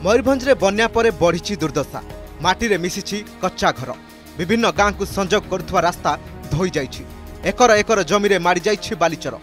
मयूरभंज रे बन्या परे बढ़ी दुर्दशा माटी रे मिसिछि कच्चा घर विभिन्न गाँ को संजोग करुवा रास्ता धोई जाइछि एकर एकर जमी रे मारी जाइछि बालिचर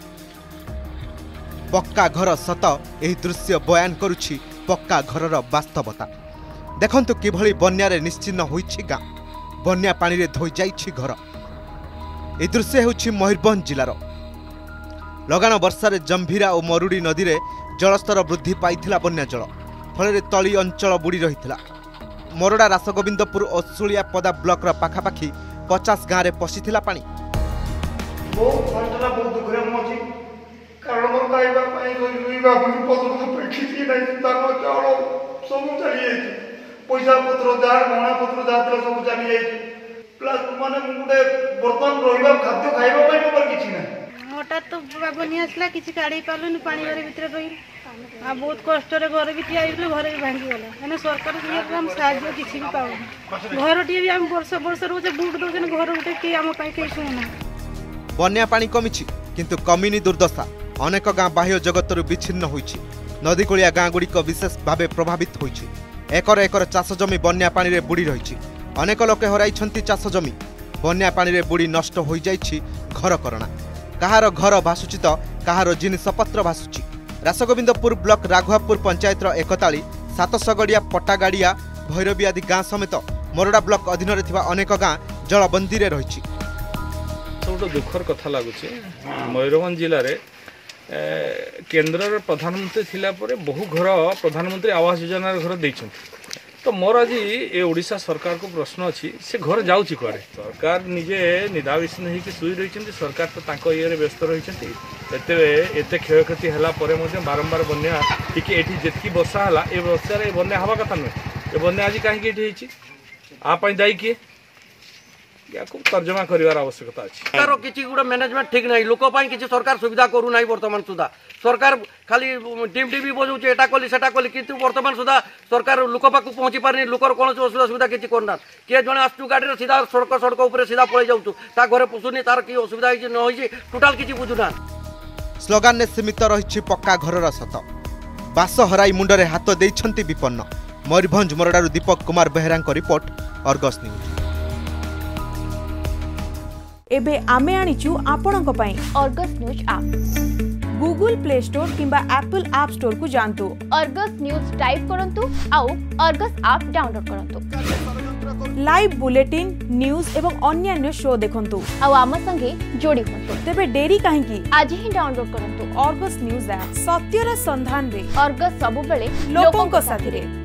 पक्का घर सत एही दृश्य बयान करुछि पक्का घरर वास्तवता देखंतु किभली बन्या रे निश्चिन्न होइछि गाँ बन्या पानी रे धोई जाइछि घर ए दृश्य हेउछि मयूरभंज जिलार लगाण वर्षा रे जंभीरा और मरुड़ी नदी रे जलस्तर वृद्धि पाइथिला बन्या जल फल तली अंचल बुड़ी रही मोरडा रासगोविंदपुर और सुलिया पदा ब्लॉक रा पाखापाखि 50 गाँव में पशिथिला पानी बहुत कष्ट बहुत दुख रे कारण मोर खाइबा पई रोइबा पसंद तो पेखिसी नै तानो चाउल सब चली जाई पैसा पत्र जा गहना पत्र जात्रा सब चली जाई प्लस माने गुडे बर्तन रोइबा खाद्य खाइबा पई मोर किछि नै हठात तो बनी आसला किसी काढ़ी पार्लुनि पानी घर भितर रही आ बहुत कष्ट घर भी ठिया घर भी भांगी गला मैंने सरकार हम साहाଯ୍य किसी भी पाऊँ घर टी भी आम वर्ष वर्ष रोजे बुट दौन घर गोटे किए आम कहीं शुणुना बन्या पानी कमिछि किंतु कमिनी दुर्दशा अनेक गाँ बाह्य जगत विच्छिन्न होइछि नदीकूलिया गाँ गुड़िक विशेष भाव प्रभावित होइछि एकर एकर चाष जमी बन्या पानी रे बुड़ी रही अनेक लोके हराइछंती चाष जमी बन्या पानी रे बुड़ी नष्ट हो जाइछि घर करଣା कहार घर भासुछि तो कहार जिनिसपत्र भासुछि रासगोविंदपुर ब्लॉक राघवापुर पंचायत एकताली सातसगड़िया पटागाड़िया भैरवी आदि गाँ समेत मोरडा ब्लॉक अधीन रे थिबा अनेक गाँ जलबंदी रे रहिछि सब दुखर कथा लगुच मयूरभंज जिले में केन्द्र प्रधानमंत्री थिला परे बहु घर प्रधानमंत्री आवास योजना घर देइछन तो मोर आज ये ओडिशा सरकार को प्रश्न अच्छी से घर जाऊँगी कुआड़े सरकार निजे निदाविष्ण होकर शुई रही सरकार तो तांको ये व्यस्त रही एत क्षयक्षति है बारंबार बन्या टी जी वर्षा है ये वर्षा बन्या हवा कथा नुहे ये बन्या आज कहीं आप दायी किए या तर्जमा कर आवश्यकता अच्छी किसी गोटे मैनेजमेंट ठीक नहीं लोक किसी सरकार सुविधा करू ना बर्तमान सुधा सरकार खाली टीम टीवी बजाऊे एटा कली सेटा कली किंतु बर्तमान सुधा सरकार लोक पाक पहुँची पारनी लोकर कौन असुविधा सुविधा किसी करना किए जड़े आसू गाड़ी सीधा सड़क उपर सीधा पलि जाऊँ ता घरे पुसुनी तार कि असुविधा न टोटाल किसी बुझुना स्लोगान ने सीमित रही पक्का घरर सत बास हराई मुंडरे हाथ देइछंती विपन्न मयूरभंज मोरडारू Deepak Kumar Behera report Argus News एबे आमे आनिचु आपणक पई Argus News app Google Play Store किंबा एप्पल ऐप स्टोर को जानतु अर्गस न्यूज टाइप करंतु आउ अर्गस ऐप डाउनलोड करंतु लाइव बुलेटिन न्यूज एवं अन्य शो देखंतु आउ आम संगे जोड़ी होंतु तेबे देरी काहेकि आज ही डाउनलोड करंतु अर्गस न्यूज ऐप सत्यर संधान रे अर्गस सबु बेले लोकंक साथी रे।